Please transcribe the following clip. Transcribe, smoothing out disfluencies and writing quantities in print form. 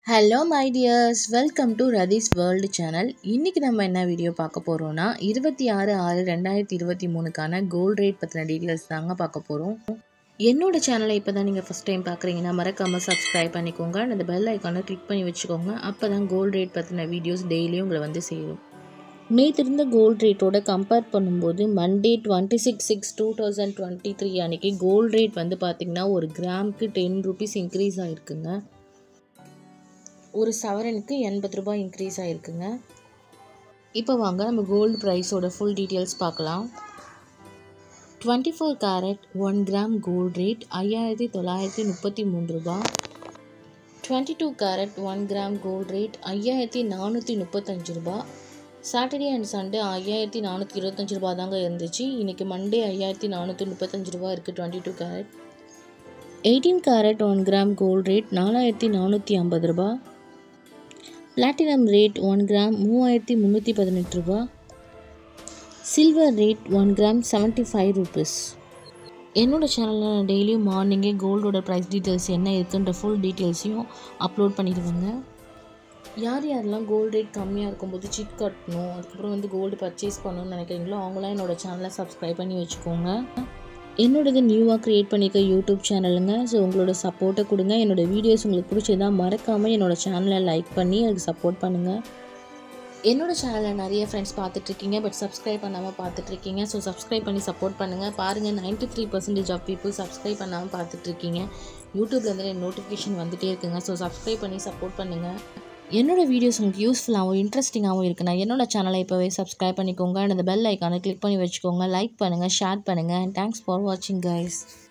Hello my dears, welcome to Radhi's World channel. இன்னைக்கு நம்ம என்ன வீடியோ பார்க்க போறோம்னா 26/6/2023க்கான கோல்ட் ரேட் பத்தின டீடைல்ஸ் தாங்க பார்க்க போறோம். என்னோட சேனலை இப்போதான் நீங்கள் ஃபர்ஸ்ட் டைம் பார்க்குறீங்கன்னா மறக்காமல் சப்ஸ்கிரைப் பண்ணிக்கோங்க. அந்த பெல் ஐக்கானை கிளிக் பண்ணி வச்சுக்கோங்க. அப்போ தான் கோல்ட் ரேட் பற்றின வீடியோஸ் டெய்லியும் உங்களை வந்து சேரும். நேற்று இருந்த கோல்ட் ரேட்டோட கம்பேர் பண்ணும்போது மண்டே 26/6/2023 அன்றைக்கி கோல்ட் ரேட் வந்து பார்த்திங்கன்னா ஒரு கிராமுக்கு 10 rupees இன்க்ரீஸ் ஆகிருக்குங்க. ஒரு சவரனுக்கு 80 ரூபாய் இன்க்ரீஸ் ஆகிருக்குங்க. இப்போ வாங்க நம்ம கோல்டு ப்ரைஸோட ஃபுல் டீட்டெயில்ஸ் பார்க்கலாம். 24 கேரட் 1 கிராம் கோல்ட் ரேட் 5933 ரூபா. 22 கேரட் 1 கிராம் கோல்ட் ரேட் 5435 ரூபா. சாட்டர்டே அண்ட் சண்டே 5425 ரூபா தாங்க இருந்துச்சு. இன்றைக்கி மண்டே 5435 ரூபா இருக்குது 22 carat. 18 carat 1 gram gold rate 4450 ரூபா. பிளாட்டினம் ரேட் 1 கிராம் 3318 ரூபா. Silver rate 1 gram 75 rupees. என்னோடய சேனலில் நான் டெய்லியும் மார்னிங்கே கோல்டோட ப்ரைஸ் டீட்டெயில்ஸ் என்ன இருக்குன்ற ஃபுல் டீட்டெயில்ஸையும் அப்லோட் பண்ணிடுவேங்க. யார் யாரெல்லாம் கோல்டு ரேட் கம்மியாக இருக்கும்போது சிட் கட்டணும், அதுக்கப்புறம் வந்து கோல்டு பர்ச்சேஸ் பண்ணணும்னு நினைக்கிறீங்களோ அவங்களாம் என்னோடய சேனலை சப்ஸ்கிரைப் பண்ணி வச்சுக்கோங்க. என்னோடது நியூவாக க்ரியேட் பண்ணியிருக்க யூடியூப் சேனலுங்க. ஸோ உங்களோட சப்போர்ட்டை கொடுங்க. என்னோடய வீடியோஸ் உங்களுக்கு பிடிச்சதா மறக்காமல் என்னோடய சேனலை லைக் பண்ணி அதுக்கு சப்போர்ட் பண்ணுங்கள். என்னோடய சேனலில் நிறைய ஃப்ரெண்ட்ஸ் பார்த்துட்ருக்கீங்க, பட் சப்ஸ்கிரைப் பண்ணாமல் பார்த்துட்ருக்கீங்க. ஸோ சப்ஸ்கிரைப் பண்ணி சப்போர்ட் பண்ணுங்கள். பாருங்கள், 93% ஆஃப் பீப்புள் சப்ஸ்கிரைப் பண்ணாமல் பார்த்துட்ருக்கீங்க. யூடியூப்லேருந்து நோட்டிஃபிகேஷன் வந்துகிட்டே இருக்குங்க. ஸோ சப்ஸ்கிரைப் பண்ணி சப்போர்ட் பண்ணுங்கள். என்னோடய வீடியோஸ் உங்களுக்கு யூஸ்ஃபுல்லாகவும் இன்ட்ரெஸ்டிங்காகவும் இருக்குன்னா என்னோடய சேனலை இப்போவே சப்ஸ்கிரைப் பண்ணிக்கோங்க. அந்த பெல் ஐக்கானை கிளிக் பண்ணி வச்சுக்கோங்க. லைக் பண்ணுங்கள், ஷேர் பண்ணுங்கள். தேங்க்ஸ் ஃபார் வாட்சிங் கைஸ்.